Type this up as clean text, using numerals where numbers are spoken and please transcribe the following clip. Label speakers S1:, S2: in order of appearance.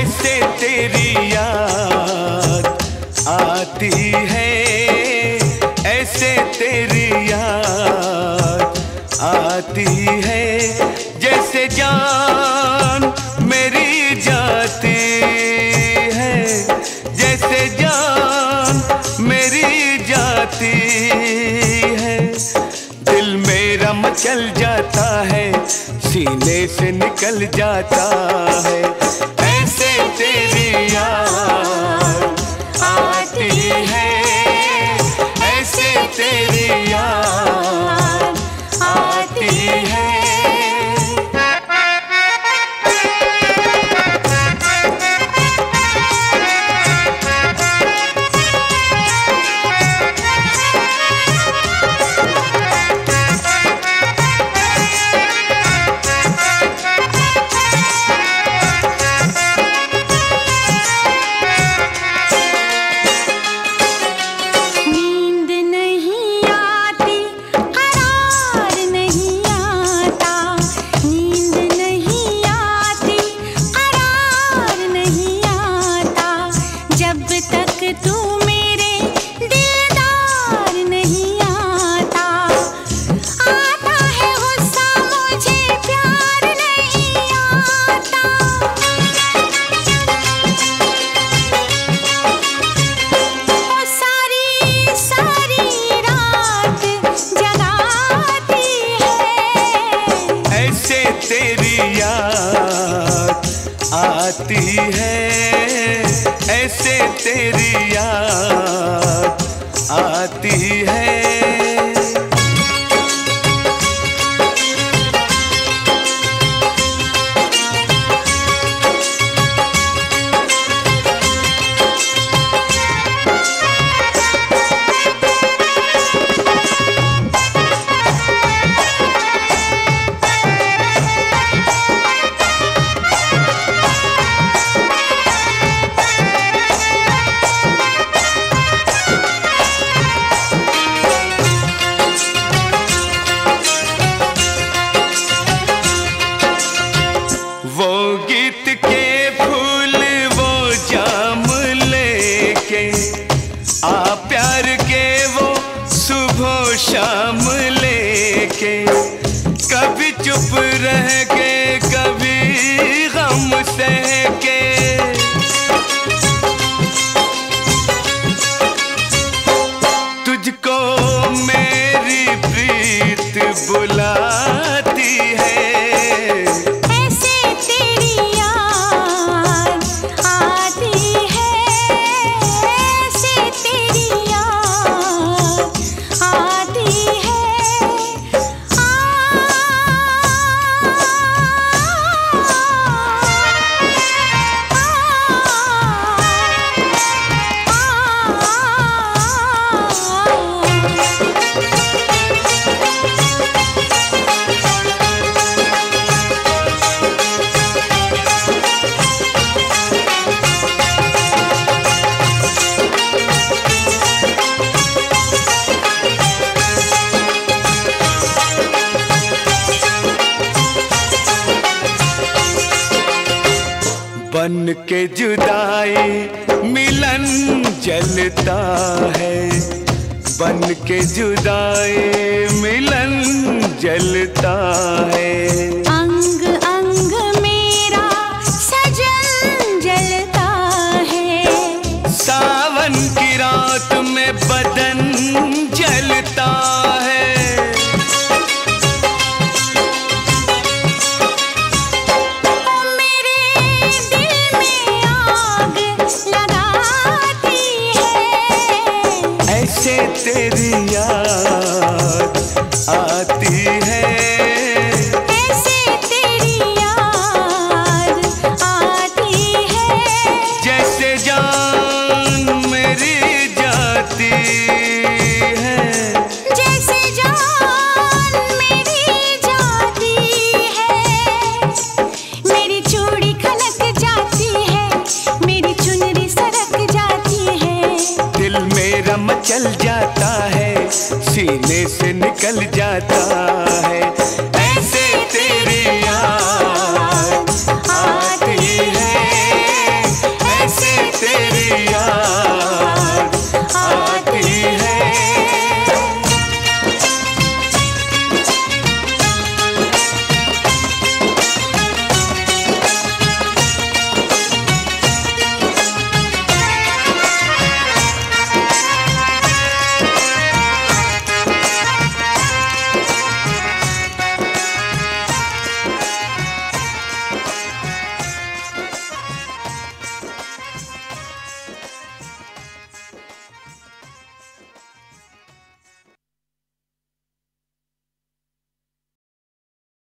S1: ऐसे तेरी याद आती है, ऐसे तेरी याद आती है, जैसे जान मेरी जाती है, जैसे जान मेरी जाती है। दिल मेरा मचल जाता है, सीने से निकल जाता है, ऐसे तेरी याद आती है, ऐसे तेरी याद आती है। तेरी याद आती है, ऐसे तेरी याद आती है। वो गीत के फूल वो जाम लेके आ, प्यार के वो सुबह शाम लेके, कभी चुप रह के कभी गम सह के, तुझको मेरी प्रीत बुलाती है, बन के जुदाई मिलन जलता है, बन के जुदाई मिलन जलता है,
S2: अंग अंग मेरा सजन जलता है,
S1: सावन की रात में बदन जलता है, ऐसे तेरी याद आती है,
S2: ऐसे तेरी याद आती है,
S1: जैसे जान मेरी जाती है,
S2: जैसे जान मेरी जाती है, मेरी चूड़ी खनक जाती है, मेरी चुनरी सरक जाती है,
S1: दिल मेरा मचल जाता है, सीने से निकल जाता है।